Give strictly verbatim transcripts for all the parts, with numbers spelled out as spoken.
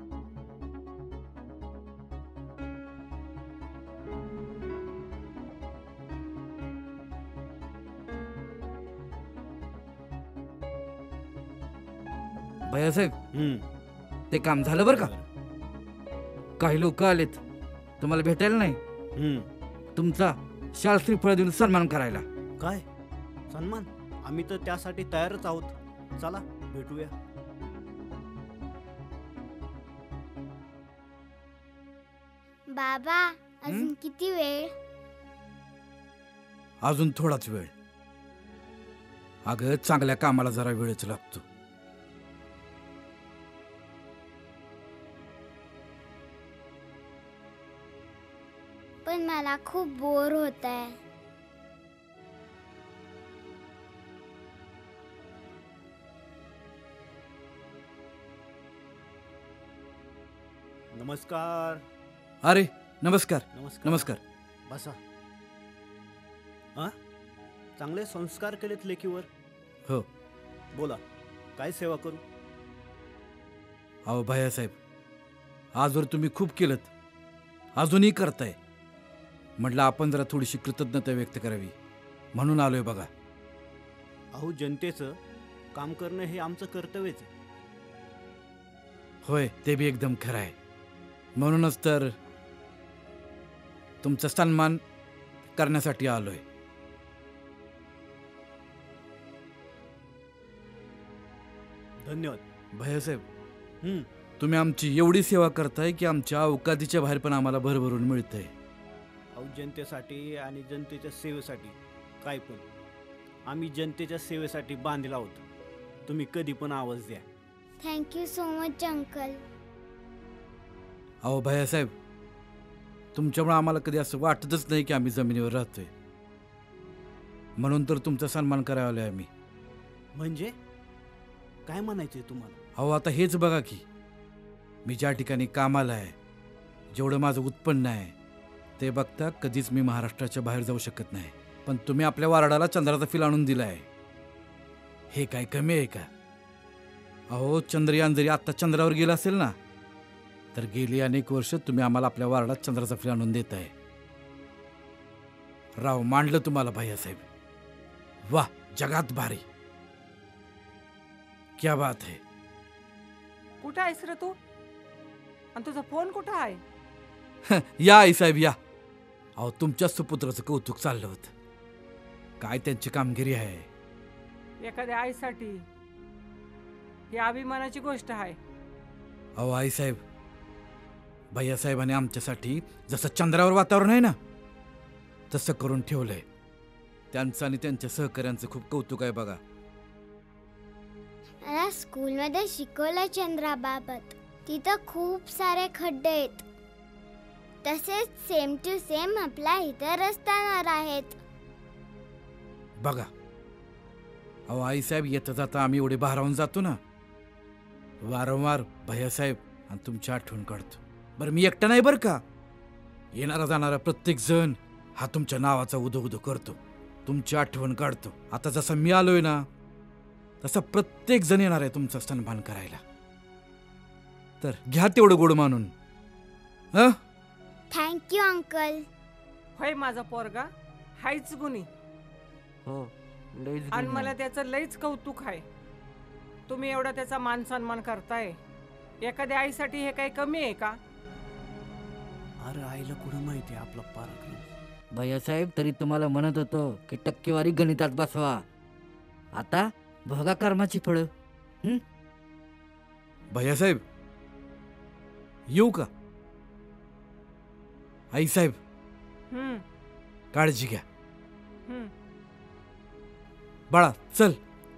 भैयासाहेब, हम्म ते काम झालं बरं का? काही लोक आलेत तुम्हाला भेटायला नाही, हम्म तुमचा शाल श्रीफळ देऊन सन्मान करायला. काय सन्मान? आम्ही तर त्यासाठी तयारच आहोत. चला भेटूया. बाबा अजून किती वेळ? अजून थोडाच वेळ. अगं चांगल्या कामाला जरा वेळच लागतो. पण मला खूप बोर होत आहे. नमस्कार. अरे नमस्कार नमस्कार नमस्कार. बसा. हा चांगले संस्कार केलेत लेकीवर. हो. बोला काय सेवा करू? अहो भैयासाहेब, आजवर तुम्ही खूप केलं, अजूनही करताय. म्हटलं आपण जरा थोडीशी कृतज्ञता व्यक्त करावी म्हणून आलोय बघा. अहो जनतेचं काम करणं हे आमचं कर्तव्यच आहे. होय, ते बी एकदम खरं आहे. म्हणूनच तर तुमचा सन्मान करण्यासाठी आलोय. धन्यवाद. भैयासाहेब, हम्म तुम्ही आमची एवढी सेवा करताय की आमच्या अवकादीच्या बाहेर पण आम्हाला भरभरून मिळतंय. अहो जनतेसाठी आणि जनतेच्या सेवेसाठी काय पण. आम्ही जनतेच्या सेवेसाठी बांधला आहोत. तुम्ही कधी पण आवाज द्या. Thank you so much uncle. अहो भैयासाहेब, तुमच्यामुळे आम्हाला कधी असं वाटतच नाही की आम्ही जमिनीवर राहतोय. म्हणून तर तुमचा सन्मान करायला आलोय आम्ही. म्हणजे काय म्हणायचंय तुम्हाला? अहो आता हेच बघा की, मी ज्या ठिकाणी कामाला आहे, जेवढं माझं उत्पन्न आहे ते बघता कधीच मी महाराष्ट्राच्या बाहेर जाऊ शकत नाही. पण तुम्ही आपल्या वार्डाला चंद्राचा फिल आणून दिलाय, हे काय कमी आहे का? अहो चंद्रयान जरी आत्ता चंद्रावर गेलं असेल ना, तर गेली अनेक वर्ष तुम्ही आम्हाला आपल्या वार्डात चंद्राचा फिल आणून देताय. राव मांडलं तुम्हाला भैयासाहेब. वाह, जगात भारी. क्या बात है. कुठं आहेस रे तू? आणि तुझा फोन कुठं आहे? या आई साहेब या. अहो तुमच्याच सुपुत्राचं कौतुक चाललं होतं. काय त्यांची कामगिरी आहे. एखाद्या आईसाठी ही अभिमानाची गोष्ट आहे. अहो आई साहेब, भैयासाहेबांनी आमच्यासाठी जसं चंद्रावर वातावरण आहे ना, तसं करून ठेवलंय. त्यांचं आणि त्यांच्या सहकाऱ्यांचं खूप कौतुक आहे बघा. मला स्कूलमध्ये शिकवलं चंद्राबाबत. तिथं खूप सारे खड्डे आहेत. तसेच सेम टू सेम आपल्या इथं रस्त्यावर आहेत. बघा अहो आई साहेब, येता जाता आम्ही एवढे भारावून जातो ना, वारंवार भैयासाहेब आणि तुमची आठवण काढतो. बरं मी एकटा नाही बरं का, येणारा जाणारा प्रत्येक जण हा तुमच्या नावाचा उदो उदो करतो, तुमची आठवण काढतो. आता जसं मी आलोय ना, तसा प्रत्येक जण येणार आहे तुमचा सन्मान करायला. तर घ्या तेवढं गोड मानून. हं थँक्यू अंकल. होय माझा पोरगा हायच गुणी. हो लईच आणि गुणी मला आहे. त्याचं लईच कौतुक आहे. तुम्ही एवढा त्याचा मान सन्मान करताय. एखाद्या आईसाठी हे काही कमी आहे का? अरे आईला कुठं माहिती आहे आपला पराक्रम. भैयासाहेब, तरी तुम्हाला म्हणत होतो की टक्केवारी गणितात बसवा. आता भोगा कर्माची फळं. हं? भैयासाहेब येऊ का? आई साहेब हम्म काळजी घ्या. हम्म बाळा चल,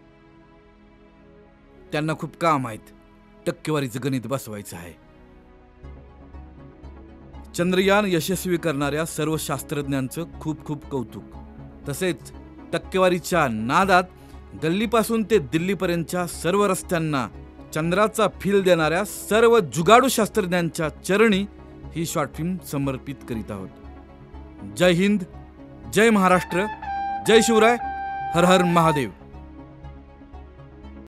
त्यांना खूप काम आहेत. टक्केवारीचं गणित बसवायचं आहे. चंद्रयान यशस्वी करणाऱ्या सर्व शास्त्रज्ञांचं खूप खूप कौतुक. तसेच टक्केवारीच्या नादात गल्लीपासून ते दिल्लीपर्यंतच्या सर्व रस्त्यांना चंद्राचा फील देणाऱ्या सर्व जुगाडू शास्त्रज्ञांच्या चरणी ही शॉर्ट फिल्म समर्पित करीत आहोत. जय हिंद, जय महाराष्ट्र, जय शिवराय, हर हर महादेव.